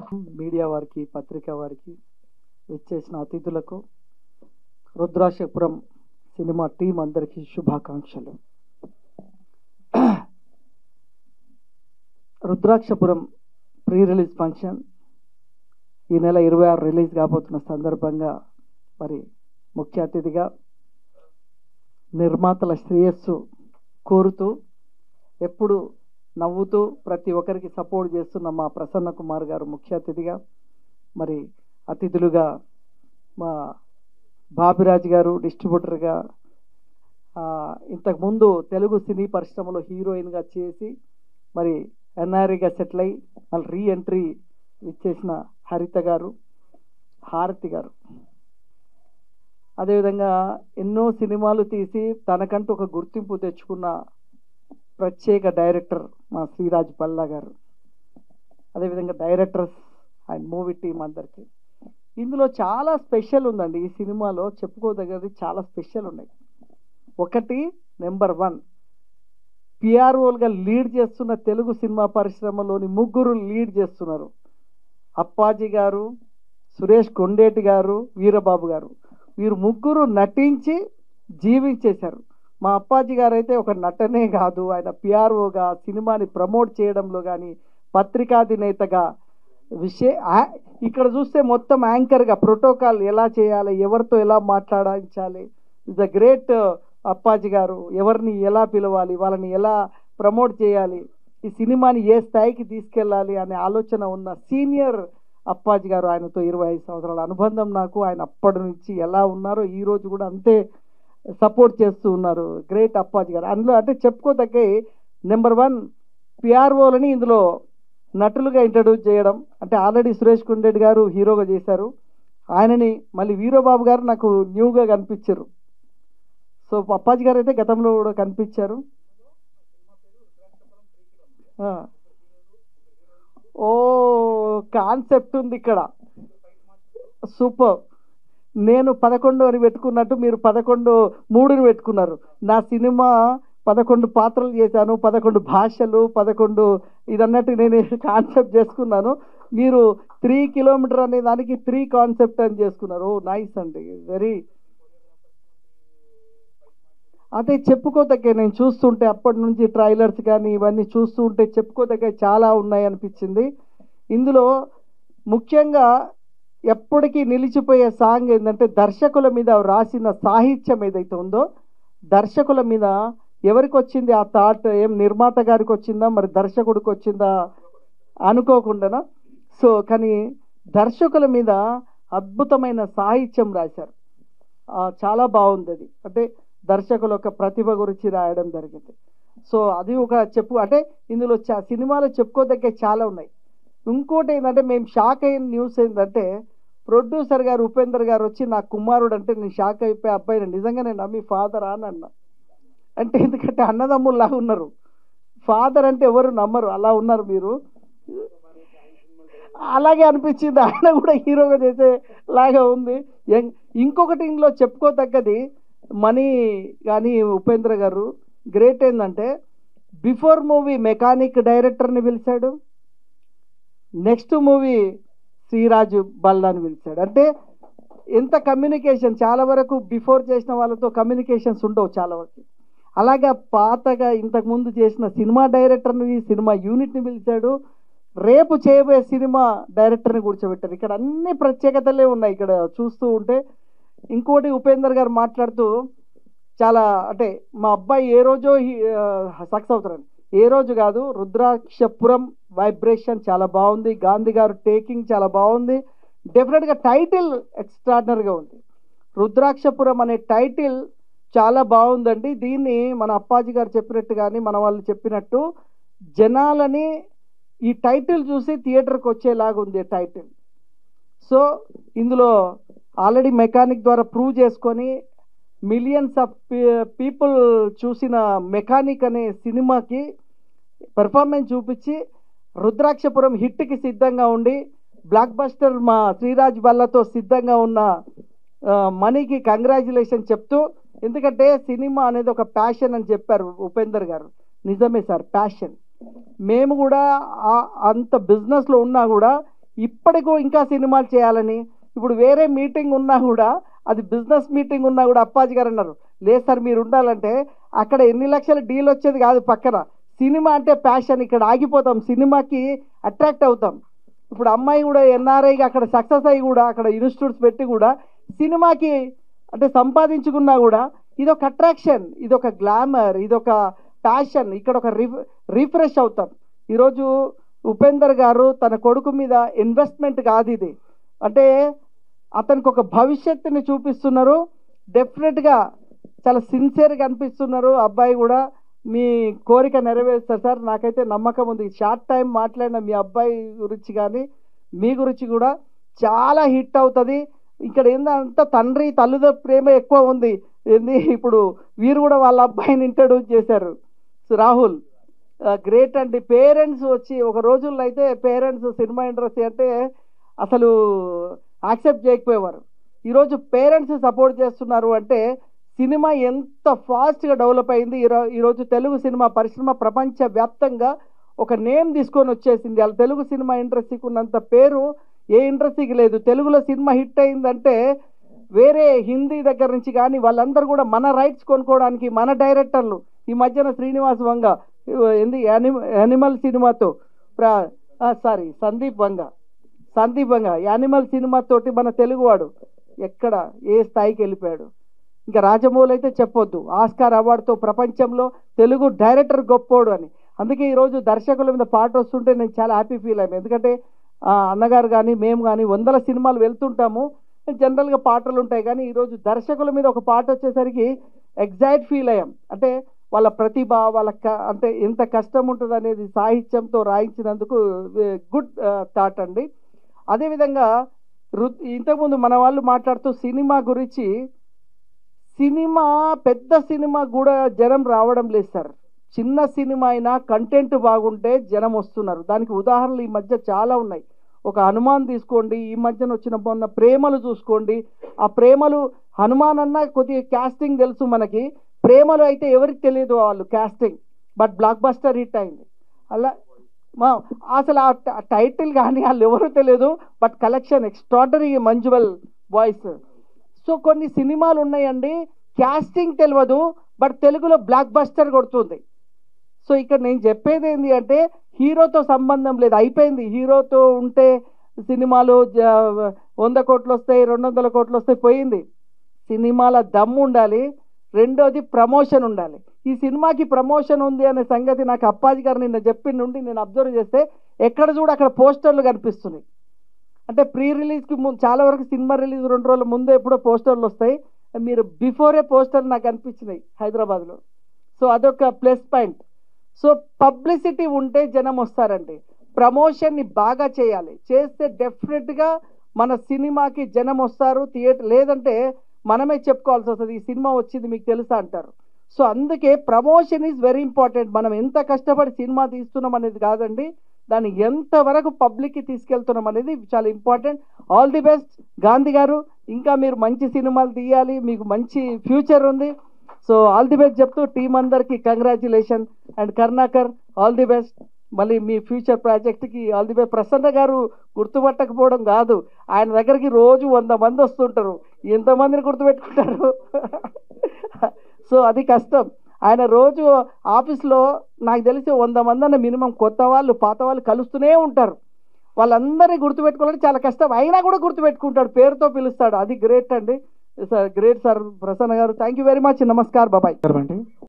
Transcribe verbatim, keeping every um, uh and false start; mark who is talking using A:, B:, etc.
A: Media వారికి, పత్రికా వారికి, విచ్చేసిన అతిథులకు, రుద్రాక్షపురం సినిమా టీం అందరికీ శుభాకాంక్షలు. రుద్రాక్షపురం ప్రీ రిలీజ్ ఫంక్షన్ ఈ నెల ఇరవై ఆరు రిలీజ్ కాబోతున్న సందర్భంగా మరి ముఖ్య అతిథిగా నిర్మాతల శ్రేయస్సు కోరుతూ ఎప్పుడు నవ్వుతూ ప్రతి ఒక్కరికి సపోర్ట్ చేస్తున్న మా ప్రసన్న కుమార్ గారు ముఖ్య అతిథిగా, మరి అతిథులుగా మా బాబిరాజ్ గారు డిస్ట్రిబ్యూటర్గా, ఇంతకుముందు తెలుగు సినీ పరిశ్రమలో హీరోయిన్గా చేసి మరి ఎన్ఆర్ఐగా సెటిల్ అయ్యి మళ్ళీ రీ ఎంట్రీ ఇచ్చేసిన హరిత గారు, హారతి గారు, అదేవిధంగా ఎన్నో సినిమాలు తీసి తనకంటూ ఒక గుర్తింపు తెచ్చుకున్న ప్రత్యేక డైరెక్టర్ మా శ్రీరాజ్ పల్లా గారు, అదేవిధంగా డైరెక్టర్స్ అండ్ మూవీ టీం అందరికీ. ఇందులో చాలా స్పెషల్ ఉందండి. ఈ సినిమాలో చెప్పుకోదగ్గది చాలా స్పెషల్ ఉన్నాయి. ఒకటి నెంబర్ వన్, పిఆర్ఓలుగా లీడ్ చేస్తున్న తెలుగు సినిమా పరిశ్రమలోని ముగ్గురు లీడ్ చేస్తున్నారు. అప్పాజీ గారు, సురేష్ కొండేటి గారు, వీరబాబు గారు. వీరు ముగ్గురు నటించి జీవించేశారు. మా అప్పాజీ గారు అయితే ఒక నటనే కాదు, ఆయన పిఆర్ఓగా సినిమాని ప్రమోట్ చేయడంలో కానీ, పత్రికాధినేతగా, విషయ ఇక్కడ చూస్తే మొత్తం యాంకర్గా ప్రోటోకాల్ ఎలా చేయాలి, ఎవరితో ఎలా మాట్లాడించాలి, ఇస్ ద గ్రేట్ అప్పాజీ గారు. ఎవరిని ఎలా పిలవాలి, వాళ్ళని ఎలా ప్రమోట్ చేయాలి, ఈ సినిమాని ఏ స్థాయికి తీసుకెళ్ళాలి అనే ఆలోచన ఉన్న సీనియర్ అప్పాజీ గారు. ఆయనతో ఇరవై ఐదు సంవత్సరాల అనుబంధం నాకు. ఆయన అప్పటి నుంచి ఎలా ఉన్నారో ఈరోజు కూడా అంతే సపోర్ట్ చేస్తూ ఉన్నారు. గ్రేట్ అప్పాజీ గారు. అందులో అంటే చెప్పుకోదగ్గ నెంబర్ వన్ పిఆర్ఓలని ఇందులో నటులుగా ఇంట్రడ్యూస్ చేయడం. అంటే ఆల్రెడీ సురేష్ కొండేటి గారు హీరోగా చేశారు, ఆయనని మళ్ళీ వీరబాబు గారు నాకు న్యూగా కనిపించారు. సో అప్పాజీ గారు అయితే గతంలో కూడా కనిపించారు. ఓ కాన్సెప్ట్ ఉంది ఇక్కడ, సూపర్. నేను పదకొండు అని పెట్టుకున్నట్టు మీరు పదకొండు మూడుని పెట్టుకున్నారు. నా సినిమా పదకొండు పాత్రలు చేశాను, పదకొండు భాషలు, పదకొండు ఇదన్నట్టు నేను కాన్సెప్ట్ చేసుకున్నాను. మీరు త్రీ కిలోమీటర్ అనే దానికి త్రీ కాన్సెప్ట్ అని చేసుకున్నారు. ఓ నైస్ అండి, వెరీ. అదే చెప్పుకోదగ్గ, నేను చూస్తుంటే అప్పటి నుంచి ట్రైలర్స్ కానీ ఇవన్నీ చూస్తూ ఉంటే చెప్పుకోదగ్గ చాలా ఉన్నాయి అనిపించింది. ఇందులో ముఖ్యంగా ఎప్పటికీ నిలిచిపోయే సాంగ్ ఏంటంటే దర్శకుల మీద రాసిన సాహిత్యం ఏదైతే ఉందో, దర్శకుల మీద ఎవరికి వచ్చింది ఆ థాట్, ఏం నిర్మాత గారికి వచ్చిందా మరి దర్శకుడికి వచ్చిందా అనుకోకుండా. సో కానీ దర్శకుల మీద అద్భుతమైన సాహిత్యం రాశారు. చాలా బాగుంది అది. అంటే దర్శకుల యొక్క ప్రతిభ గురించి రాయడం జరిగింది. సో అది ఒక చెప్పు అంటే ఇందులో సినిమాలో చెప్పుకోదగ్గ చాలా ఉన్నాయి. ఇంకోటి ఏంటంటే మేము షాక్ అయిన న్యూస్ ఏంటంటే ప్రొడ్యూసర్ గారు ఉపేందర్ గారు వచ్చి నా కుమారుడు అంటే నేను షాక్ అయిపోయి అబ్బాయిని నిజంగా నేను నమ్మి ఫాదర్ అని అన్నా. అంటే ఎందుకంటే అన్నదమ్ముల్లాగా ఉన్నారు. ఫాదర్ అంటే ఎవరు నమ్మరు, అలా ఉన్నారు మీరు. అలాగే అనిపించింది, ఆయన కూడా హీరోగా చేసేలాగా ఉంది. ఇంకొకటి ఇందులో చెప్పుకోదగ్గది మనీ కానీ ఉపేంద్ర గారు గ్రేట్ ఏంటంటే బిఫోర్ మూవీ మెకానిక్ డైరెక్టర్ని పిలిచాడు, నెక్స్ట్ మూవీ శ్రీరాజు బల్లాని పిలిచాడు. అంటే ఎంత కమ్యూనికేషన్, చాలా వరకు బిఫోర్ చేసిన వాళ్ళతో కమ్యూనికేషన్స్ ఉండవు చాలా వరకు. అలాగా పాతగా ఇంతకుముందు చేసిన సినిమా డైరెక్టర్ని, సినిమా యూనిట్ని పిలిచాడు, రేపు చేయబోయే సినిమా డైరెక్టర్ని కూర్చోబెట్టారు. ఇక్కడ అన్ని ప్రత్యేకతలే ఉన్నాయి ఇక్కడ చూస్తూ ఉంటే. ఇంకోటి ఉపేందర్ గారు మాట్లాడుతూ చాలా అంటే మా అబ్బాయి ఏ రోజో సక్సెస్ అవుతారండి, ఏ రోజు కాదు. రుద్రాక్షపురం వైబ్రేషన్ చాలా బాగుంది, గాంధీ గారు టేకింగ్ చాలా బాగుంది. డెఫినెట్గా టైటిల్ ఎక్స్ట్రాడినరీగా ఉంది. రుద్రాక్షపురం అనే టైటిల్ చాలా బాగుందండి. దీన్ని మన అప్పాజీ గారు చెప్పినట్టు కానీ మన వాళ్ళు చెప్పినట్టు జనాలని ఈ టైటిల్ చూసి థియేటర్కి వచ్చేలాగా ఉంది టైటిల్. సో ఇందులో ఆల్రెడీ మెకానిక్ ద్వారా ప్రూవ్ చేసుకొని మిలియన్స్ ఆఫ్ పీపుల్ చూసిన మెకానిక్ అనే సినిమాకి పెర్ఫార్మెన్స్ చూపించి రుద్రాక్షపురం హిట్కి సిద్ధంగా ఉండి బ్లాక్ బస్టర్ మా శ్రీరాజ్ బల్లతో సిద్ధంగా ఉన్న మనీకి కంగ్రాచులేషన్ చెప్తూ, ఎందుకంటే సినిమా అనేది ఒక ప్యాషన్ అని చెప్పారు ఉపేందర్ గారు. నిజమే సార్, ప్యాషన్. మేము కూడా అంత బిజినెస్లో ఉన్నా కూడా ఇప్పటికూ ఇంకా సినిమాలు చేయాలని. ఇప్పుడు వేరే మీటింగ్ ఉన్నా కూడా, అది బిజినెస్ మీటింగ్ ఉన్నా కూడా అప్పాజీ గారు అన్నారు, లేదు సార్ మీరు ఉండాలంటే అక్కడ ఎన్ని లక్షల డీల్ వచ్చేది కాదు, పక్కన సినిమా అంటే ప్యాషన్, ఇక్కడ ఆగిపోతాం, సినిమాకి అట్రాక్ట్ అవుతాం. ఇప్పుడు అమ్మాయి కూడా ఎన్ఆర్ఐగా అక్కడ సక్సెస్ అయ్యి కూడా అక్కడ ఇన్స్టిట్యూట్స్ పెట్టి కూడా సినిమాకి అంటే సంపాదించుకున్నా కూడా ఇదొక అట్రాక్షన్, ఇదొక గ్లామర్, ఇదొక ప్యాషన్, ఇక్కడ ఒక రిఫ్ రిఫ్రెష్ అవుతాం. ఈరోజు ఉపేందర్ గారు తన కొడుకు మీద ఇన్వెస్ట్మెంట్ కాదు ఇది, అంటే అతనికి ఒక భవిష్యత్తుని చూపిస్తున్నారు. డెఫినెట్గా చాలా సిన్సియర్గా అనిపిస్తున్నారు. అబ్బాయి కూడా మీ కోరిక నెరవేరుస్తారు సార్, నాకైతే నమ్మకం ఉంది. షార్ట్ టైం మాట్లాడిన మీ అబ్బాయి గురించి కానీ మీ గురించి కూడా చాలా హిట్ అవుతుంది. ఇక్కడ ఏంటంటే తండ్రి తల్లిదండ్రుల ప్రేమ ఎక్కువ ఉంది. ఏంది ఇప్పుడు వీరు కూడా వాళ్ళ అబ్బాయిని ఇంట్రడ్యూస్ చేశారు. రాహుల్ గ్రేట్ అండి. పేరెంట్స్ వచ్చి ఒక రోజుల్లో అయితే పేరెంట్స్ సినిమా ఇండస్ట్రీ అంటే అసలు యాక్సెప్ట్ చేయకపోయేవారు. ఈరోజు పేరెంట్స్ సపోర్ట్ చేస్తున్నారు అంటే సినిమా ఎంత ఫాస్ట్గా డెవలప్ అయింది. ఈరో ఈరోజు తెలుగు సినిమా పరిశ్రమ ప్రపంచవ్యాప్తంగా ఒక నేమ్ తీసుకొని వచ్చేసింది. వాళ్ళ తెలుగు సినిమా ఇండస్ట్రీకి ఉన్నంత పేరు ఏ ఇండస్ట్రీకి లేదు. తెలుగులో సినిమా హిట్ అయిందంటే వేరే హిందీ దగ్గర నుంచి కానీ వాళ్ళందరూ కూడా మన రైట్స్ కొనుక్కోవడానికి మన డైరెక్టర్లు ఈ మధ్యన శ్రీనివాస్ వంగ ఏంది యానిమ యానిమల్ సినిమాతో సారీ సందీప్ వంగ సందీప్ వంగ యానిమల్ సినిమాతోటి మన తెలుగువాడు ఎక్కడ ఏ స్థాయికి వెళ్ళిపోయాడు. ఇంకా రాజమౌళి అయితే చెప్పొద్దు, ఆస్కార్ అవార్డుతో ప్రపంచంలో తెలుగు డైరెక్టర్ గొప్పోడు అని. అందుకే ఈరోజు దర్శకుల మీద పాట వస్తుంటే నేను చాలా హ్యాపీ ఫీల్ అయ్యాను. ఎందుకంటే అన్నగారు కానీ మేము కానీ వందల సినిమాలు వెళ్తుంటాము, జనరల్గా పాటలు ఉంటాయి, కానీ ఈరోజు దర్శకుల మీద ఒక పాట వచ్చేసరికి ఎగ్జైట్ ఫీల్ అయ్యాం. అంటే వాళ్ళ ప్రతిభ, వాళ్ళ అంటే ఎంత కష్టం ఉంటుంది అనేది సాహిత్యంతో రాయించినందుకు గుడ్ థాట్ అండి. అదేవిధంగా రు ఇంతకుముందు మన వాళ్ళు మాట్లాడుతూ సినిమా గురించి, సినిమా పెద్ద సినిమా కూడా జనం రావడం లేదు సార్. చిన్న సినిమా అయినా కంటెంట్ బాగుంటే జనం వస్తున్నారు. దానికి ఉదాహరణలు ఈ మధ్య చాలా ఉన్నాయి. ఒక హనుమాన్ తీసుకోండి, ఈ మధ్యన వచ్చిన మొన్న ప్రేమలు చూసుకోండి. ఆ ప్రేమలు హనుమాన్ అన్న కొద్దిగా క్యాస్టింగ్ తెలుసు మనకి, ప్రేమలు అయితే ఎవరికి తెలియదు వాళ్ళు casting, but blockbuster hit అయింది. అలా మా అసలు ఆ టైటిల్ కానీ వాళ్ళు ఎవరు తెలియదు, but collection extraordinary Manjummel boys. So కొన్ని సినిమాలు ఉన్నాయండి క్యాస్టింగ్ తెలియదు, బట్ తెలుగులో బ్లాక్ బస్టర్ కొడుతుంది. సో ఇక్కడ నేను చెప్పేది ఏంటి అంటే హీరోతో సంబంధం లేదు, అయిపోయింది. హీరోతో ఉంటే సినిమాలు వంద కోట్లు వస్తాయి, రెండు వందల కోట్లు వస్తాయి, పోయింది. సినిమాల దమ్ము ఉండాలి, రెండోది ప్రమోషన్ ఉండాలి. ఈ సినిమాకి ప్రమోషన్ ఉంది అనే సంగతి నాకు అప్పాజీ గారు నిన్న చెప్పిన నుండి నేను అబ్జర్వ్ చేస్తే ఎక్కడ చూడ అక్కడ పోస్టర్లు కనిపిస్తున్నాయి. అంటే ప్రీ రిలీజ్కి ముందు చాలా వరకు సినిమా రిలీజ్ రెండు రోజుల ముందే ఎప్పుడో పోస్టర్లు వస్తాయి, మీరు బిఫోరే పోస్టర్లు నాకు అనిపించినాయి హైదరాబాద్లో. సో అదొక ప్లస్ పాయింట్. సో పబ్లిసిటీ ఉంటే జనం వస్తారండి. ప్రమోషన్ని బాగా చేయాలి, చేస్తే డెఫినెట్గా మన సినిమాకి జనం వస్తారు. థియేటర్ లేదంటే మనమే చెప్పుకోవాల్సి వస్తుంది, ఈ సినిమా వచ్చింది మీకు తెలుసా అంటారు. సో అందుకే ప్రమోషన్ ఈజ్ వెరీ ఇంపార్టెంట్. మనం ఎంత కష్టపడి సినిమా తీస్తున్నాం అనేది కాదండి, దాన్ని ఎంతవరకు పబ్లిక్కి తీసుకెళ్తున్నాం అనేది చాలా important. All the best Gandhi గారు, ఇంకా మీరు మంచి సినిమాలు తీయాలి, మీకు మంచి ఫ్యూచర్ ఉంది. సో ఆల్ ది బెస్ట్ చెప్తూ టీం అందరికి congratulation. And Karunakar all the best, మళ్ళీ మీ ఫ్యూచర్ ప్రాజెక్ట్కి ఆల్ ది బెస్ట్. ప్రసన్న గారు గుర్తుపట్టకపోవడం కాదు, ఆయన దగ్గరికి రోజు వంద మంది వస్తుంటారు, ఎంతమందిని గుర్తుపెట్టుకుంటారు? సో అది కష్టం. ఆయన రోజు ఆఫీస్లో నాకు తెలిసి వంద మంది అన్న మినిమం కొత్త వాళ్ళు పాత వాళ్ళు కలుస్తూనే ఉంటారు. వాళ్ళందరినీ గుర్తుపెట్టుకోవాలంటే చాలా కష్టం, అయినా కూడా గుర్తుపెట్టుకుంటాడు, పేరుతో పిలుస్తాడు. అది గ్రేట్ అండి. సార్ గ్రేట్ సార్ ప్రసన్న గారు, థ్యాంక్ యూ వెరీ మచ్. నమస్కారం బాబాయ్.
B: అండి